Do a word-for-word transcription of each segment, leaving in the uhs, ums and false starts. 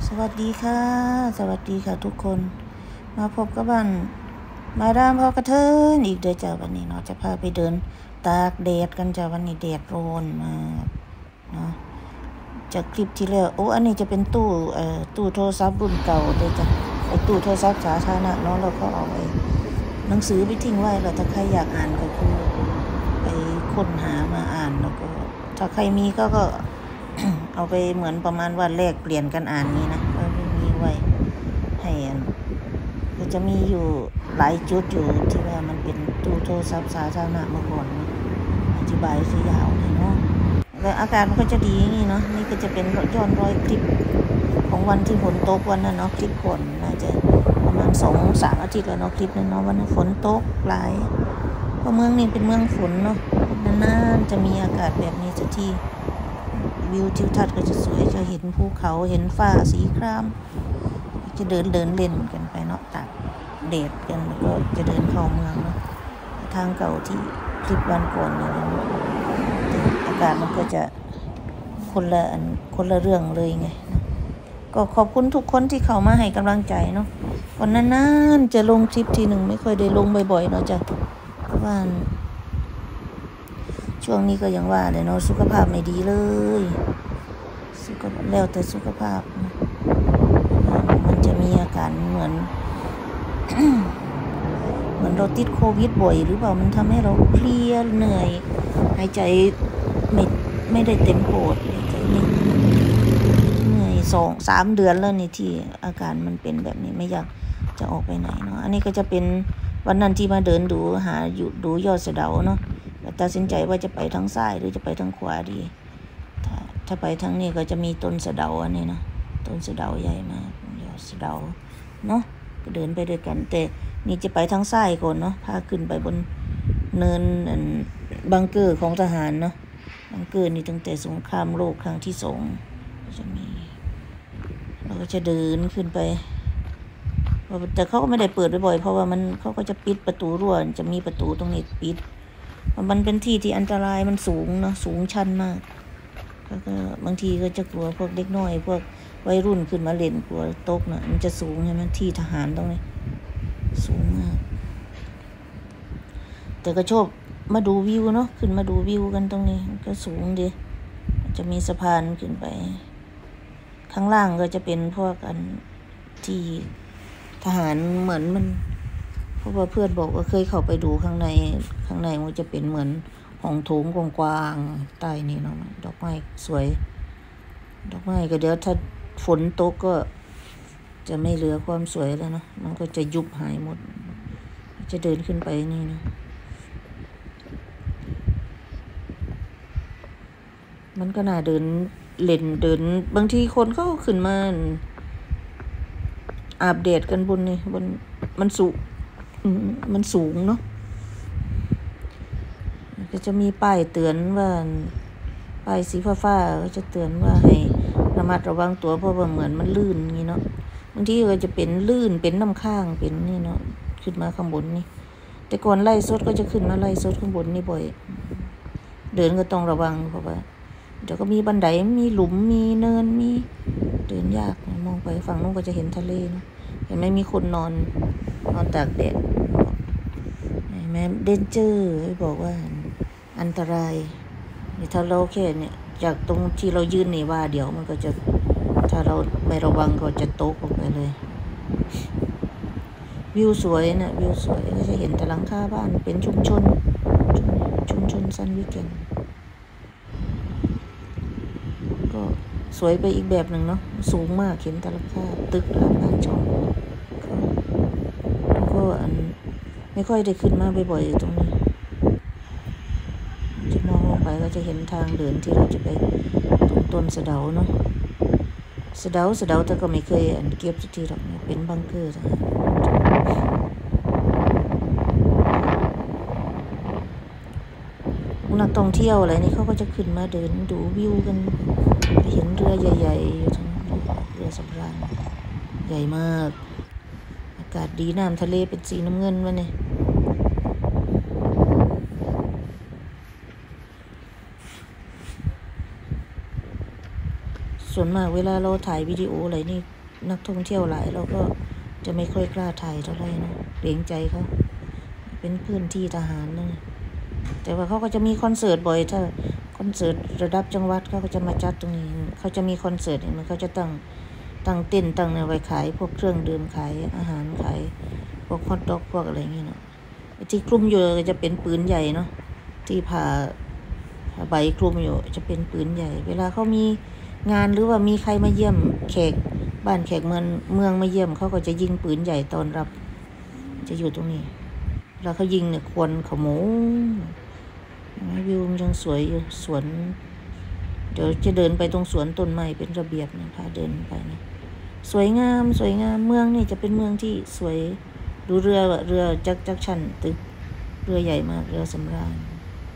สวัสดีค่ะสวัสดีค่ะทุกคนมาพบกับบ้านมาดามพอกระเทินอีกเด้อจ้าวันนี้เนาะจะพาไปเดินตากแดดกันจ้าวันนี้แดดร้อนมากเนาะจากคลิปที่แล้วโอ้อันนี้จะเป็นตู้เอ่อตู้โทรศัพท์รุ่นเก่าเด้อจ้ะไอ้ตู้โทรศัพท์สาธารณะเนาะเราก็เอาไว้หนังสือไปทิ้งไว้แล้วถ้าใครอยากอ่านก็คือไปค้นหามาอ่านแล้วก็ถ้าใครมีก็ก็ เอาไปเหมือนประมาณว่าแลกเปลี่ยนกันอ่านนี้นะก็มีไว้ให้ก็จะมีอยู่หลายจุดอยู่ที่ว่ามันเป็นตู้โทรศัพท์สาธารณะเมื่อก่อนนะอธิบายคือยาวเลยเนาะแล้วอากาศมันก็จะดีนี่เนาะนี่ก็จะเป็นย้อนรอยคลิปของวันที่ฝนตกวันนั้นเนาะคลิปก่อนน่าจะประมาณสองสามอาทิตย์แล้วเนาะคลิปนั้นเนาะวันนั้นฝนตกหลายเพราะเมืองนี้เป็นเมืองฝนเนาะนานๆจะมีอากาศแบบนี้สักทีวิวทิวทัศน์ก็จะสวยจะเห็นภูเขาเห็นฟ้าสีครามจะเดินเดินเล่นกันไปเนาะตากแดดกันแล้วก็จะเดินเข้าเมืองเนาะทางเก่าที่คลิปวันก่อนเนี่ยอากาศมันก็จะคนละอันคนละเรื่องเลยไงนะก็ขอบคุณทุกคนที่เข้ามาให้กำลังใจเนาะก่อนนานๆจะลงคลิปทีหนึ่งไม่ค่อยได้ลงบ่อยๆเนาะจ้ะเพราะว่าช่วงนี้ก็ยังว่าเลยเนาะสุขภาพไม่ดีเลยสุขภาพแล้วแต่สุขภาพมันจะมีอาการเหมือน เหมือนเราติดโควิดบ่อยหรือเปล่ามันทำให้เราเพลียเหนื่อยหายใจไม่ไม่ได้เต็มโปดหายใจไม่เหนื่อยสองสามเดือนแล้วนี่ที่อาการมันเป็นแบบนี้ไม่อยากจะออกไปไหนเนาะอันนี้ก็จะเป็นวันนั้นที่มาเดินดูหาอยู่ดูยอดสะเดาเนาะตัดสินใจว่าจะไปทางซ้ายหรือจะไปทางขวาดีถ้าถ้าไปทางนี้ก็จะมีต้นสะเดาอันนี้นะต้นสะเดาใหญ่มากยอดสะเดาเนาะก็เดินไปด้วยกันแต่นี่จะไปทางซ้ายก่อนเนาะพาขึ้นไปบนเนินบังเกอร์ของทหารเนาะบังเกอร์นี่ตั้งแต่สงครามโลกครั้งที่สองจะมีเราก็จะเดินขึ้นไปแต่เขาก็ไม่ได้เปิดบ่อยๆเพราะว่ามันเขาก็จะปิดประตูรั้วจะมีประตูตรงนี้ปิดมันเป็นที่ที่อันตรายมันสูงเนาะสูงชันมากแล้วก็บางทีก็จะกลัวพวกเด็กน้อยพวกวัยรุ่นขึ้นมาเล่นกลัวตกนะมันจะสูงใช่ไหมที่ทหารตรงนี้สูงมากแต่ก็ชอบมาดูวิวเนาะขึ้นมาดูวิวกันตรงนี้ก็สูงดีจะมีสะพานขึ้นไปข้างล่างก็จะเป็นพวกอันที่ทหารเหมือนมันเพราะว่าเพื่อนบอกว่าเคยเข้าไปดูข้างในข้างในมันจะเป็นเหมือนห้องโถงกว้างๆใต้นี่เนาะดอกไม้สวยดอกไม้ก็เดี๋ยวถ้าฝนตกก็จะไม่เหลือความสวยแล้วเนาะมันก็จะยุบหายหมดจะเดินขึ้นไปนี่นะมันก็น่าเดินเล่นเดินบางทีคนเขาขึ้นมาอาบแดดกันบนนี่บนมันสูงมันสูงเนาะก็จะมีป้ายเตือนว่าป้ายสีฟ้าๆก็จะเตือนว่าให้ระมัดระวังตัวเพราะว่าเหมือนมันลื่นงี้เนาะบางทีก็จะเป็นลื่นเป็นน้ำค้างเป็นนี่เนาะขึ้นมาข้างบนนี่แต่ก่อนไล่สดก็จะขึ้นมาไล่สดข้างบนนี่บ่อยเดินก็ต้องระวังเพราะว่าเดี๋ยวก็มีบันไดมีหลุมมีเนินมีเดินยากมองไปฝั่งนู้นก็จะเห็นทะเลเนาะเห็นไหมมีคนนอนนอนตากแดดแม้เดนเจอร์บอกว่าอันตรายนี่ถ้าเราแค่เนี่ยจากตรงที่เรายืนนี่ว่าเดี๋ยวมันก็จะถ้าเราไม่ระวังก็จะตกลงไปเลยวิวสวยนะวิวสวยก็จะเห็นแต่หลังคาบ้านเป็นชุมชนชุมชนซันวิเกนก็สวยไปอีกแบบหนึ่งเนาะสูงมากเห็นแต่หลังคาตึกร้านบ้านช่องก็อันไม่ค่อยได้ขึ้นมาบ่อยๆตรงนี้จะมองลงไปก็จะเห็นทางเดินที่เราจะไปตรงต้นสะเดาเนาะสะเดาสะเดาแต่ก็ไม่เคยอันเก็บสักทีหรอกเป็นบังเกอร์นะนักท่องเที่ยวอะไรนี่เขาก็จะขึ้นมาเดินดูวิวกันเห็นเรือใหญ่ๆอยู่ทั้งเรือสำราญใหญ่มากอากาศดีน้ำทะเลเป็นสีน้ำเงินวะเนี่ยส่วนมากเวลาเราถ่ายวิดีโออะไรนี่นักท่องเที่ยวหลายเราก็จะไม่ค่อยกล้าถ่ายเท่าไหร่นะเกรงใจเขาเป็นพื้นที่ทหารนะแต่ว่าเขาก็จะมีคอนเสิร์ตบ่อยถ้าคอนเสิร์ตระดับจังหวัดเขาก็จะมาจัดตรงนี้เขาจะมีคอนเสิร์ตมันเขาจะตั้งตั้งเต้นตั้งไว้ขายพวกเครื่องดื่มขายอาหารขายพวกฮอทดอกพวกอะไรอย่างนี้เนาะที่คลุมอยู่ก็จะเป็นปืนใหญ่เนาะที่ผ่าใบคลุมอยู่จะเป็นปืนใหญ่เวลาเขามีงานหรือว่ามีใครมาเยี่ยมแขกบ้านแขกเมืองเมืองมาเยี่ยมเขาก็จะยิงปืนใหญ่ต้อนรับจะอยู่ตรงนี้แล้วเขายิงเนี่ยควันขโมงวิวมันยังสวยอยู่สวนเดี๋ยวจะเดินไปตรงสวนต้นไม้เป็นระเบียบนะพาเดินไปนะสวยงามสวยงามเมืองนี่จะเป็นเมืองที่สวยดูเรือเรือจักจักชันตึกเรือใหญ่มากเรือสำราญ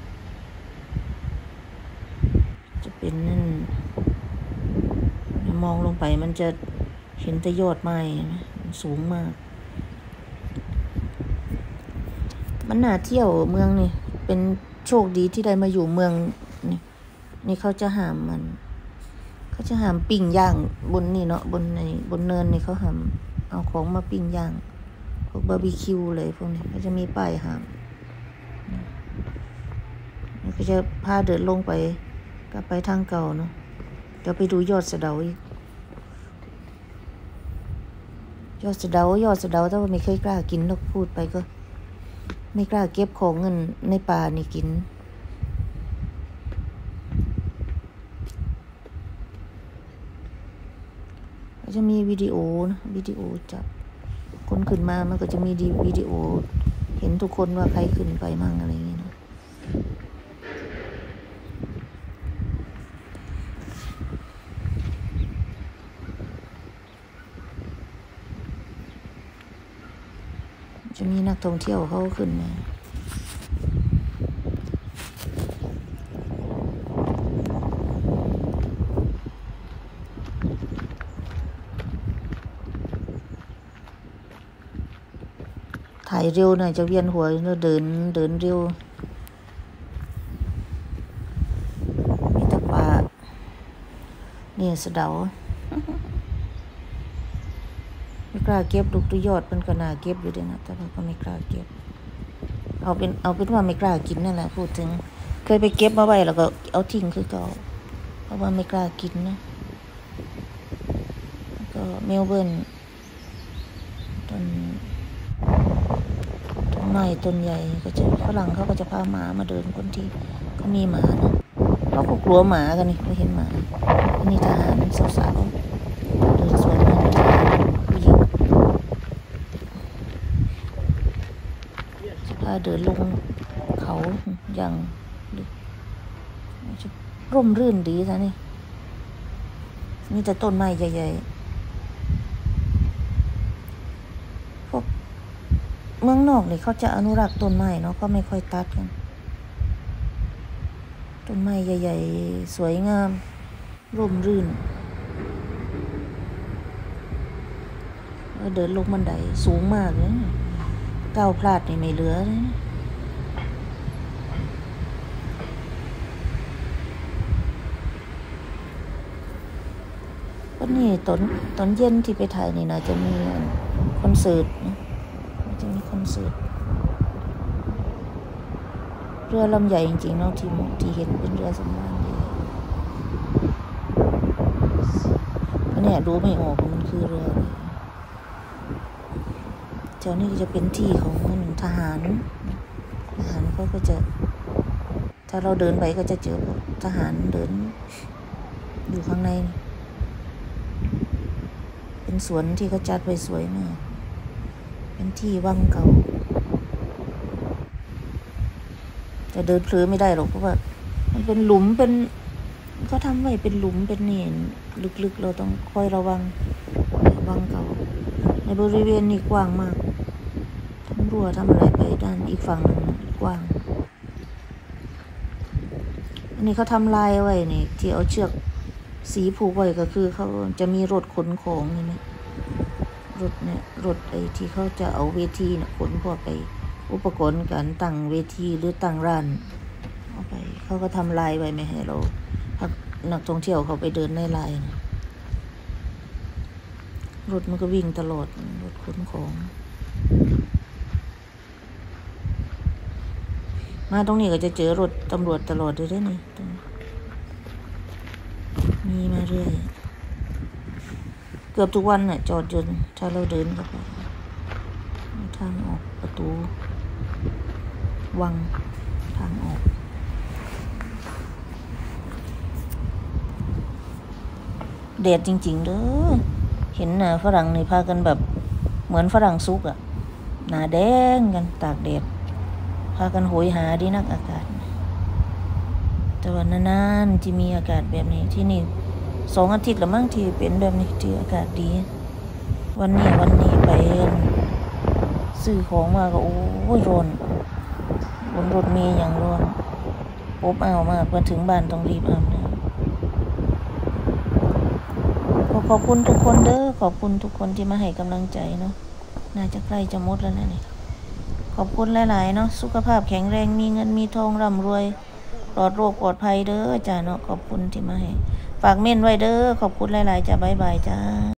จะเป็นนั่นมองลงไปมันจะเห็นแต่ยอดไม้มันสูงมากมันน่าเที่ยวเมืองนี่เป็นโชคดีที่ได้มาอยู่เมืองนี่นี่เขาจะห้ามมันเขาจะห้ามปิ้งย่างบนนี่เนาะบนในบนเนินนี่เขาห้ามเอาของมาปิ้งย่างพวกบาร์บีคิวเลยพวกนี้เขาจะมีป้ายห้ามนี่ก็จะพาเดินลงไปกลับไปทางเก่าเนาะเดี๋ยวไปดูยอดสะเดาอีกยอดสะเดายอดสะเดาแต่ว่าไม่เคยกล้ากินหรอกพูดไปก็ไม่กล้าเก็บของเงินในป่านี่กินก็จะมีวิดีโอนะวิดีโอจับคนขึ้นมามันก็จะมีดีวิดีโอเห็นทุกคนว่าใครขึ้นไปมั่งอะไรอย่างเงี้ยนะจะมีนักท่องเที่ยวเขาขึ้นมาถ่ายเร็วหน่อยจะเวียนหัวเดินเดินเร็วมีตะป่านี่สะเดาไม่กล้าเก็บลูกตัวยอดมันก็น่าเก็บอยู่ด้วยนะแต่เราก็ไม่กล้าเก็บเอาเป็นเอาเป็นว่าไม่กล้ากินนั่นแหละพูดถึงเคยไปเก็บมาไว้แล้วก็เอาทิ้งคือเก่าเพราะว่าไม่กล้ากินนะก็เมลเบิร์นต้นต้นไม้ต้นใหญ่ก็จะฝรั่งเขาก็จะพาหมามาเดินคนที่เขามีหมานะเขาก็กลัวหมากันนี่เขาเห็นหมาอันนี้ทหารสาวๆเดินสวนมาผู้หญิงจะพาเดินลงเขาอย่างร่มรื่นดีซะนี่มีแต่ต้นไม้ใหญ่ๆพวกเมืองนอกนี่เขาจะอนุรักษ์ต้นไม้เนาะก็ไม่ค่อยตัดกันต้นไม้ใหญ่ๆสวยงามร่มรื่นเดินลงบันไดสูงมากเลยก้าวพลาดนี่ไม่เหลือเลยวันนี้ตอนตอนเย็นที่ไปถ่ายนี่นะจะมีคอนเสิร์ตนะจะมีคอนเสิร์ตเรือลำใหญ่จริงๆเนาะที่ที่เห็นเป็นเรือสำราญดีก็เนี่ยดูไม่ออกมันคือเรือแถวนี้จะเป็นที่ของทหารทหารเขาก็จะถ้าเราเดินไปก็จะเจอทหารเดินอยู่ข้างในเป็นสวนที่เขาจัดไว้สวยมากเป็นที่วังเก่าแต่เดินเพลินไม่ได้หรอกเพราะว่ามันเป็นหลุมเป็นเขาทำไว้เป็นหลุมเป็นนี่ลึกๆเราต้องคอยระวังวังเก่าในบริเวณนี้กว้างมากทำรั้วทำอะไรไปด้านอีกฝั่งนึงกว้างอันนี้เขาทำลายไว้นี่ที่เอาเชือกสีผูกไว้ก็คือเขาจะมีรถขนของนี่ไหมรถเนี่ยรถไอ้ที่เขาจะเอาเวทีนะขนพวกไปอุปกรณ์การตั้งเวทีหรือตั้งร้านเอาไปเขาก็ทำลายไว้ไม่ให้เรานักท่องเที่ยวเขาไปเดินในลายนะรถมันก็วิ่งตลอดรถขนของมาตรงนี้ก็จะเจอรถตำรวจตลอดเลยด้วยนี่มีมาเรื่อยเกือบทุกวันน่ะจอดยนต์ถ้าเราเดินเข้าไปทางออกประตูวังทางออกแดดจริงๆเด้อเห็นน่ะฝรั่งนี่พากันแบบเหมือนฝรั่งซุกอ่ะหน้าแดงกันตากแดดพากันโหยหาดีนักอากาศแต่ว่านานๆที่มีอากาศแบบนี้ที่นี่สองอาทิตย์ละมั้งที่เป็นแบบนี้ที่อากาศดีวันนี้วันนี้ไปซื้อของมาก็โอ้ยร้อนบนรถมีอย่างร้อนอบอ้าวมากพอถึงบ้านต้องรีบอาบน้ำขอขอบคุณทุกคนเด้อขอบคุณทุกคนที่มาให้กำลังใจเนาะน่าจะใกล้จะหมดแล้วนะนี่ขอบคุณหลายๆเนาะสุขภาพแข็งแรงมีเงินมีทองร่ำรวยปลอดโรคปลอดภัยเด้อจ้าเนาะขอบคุณที่มาให้ฝากเม่นไว้เด้อขอบคุณหลายๆจ้าบ๊ายบายจ้า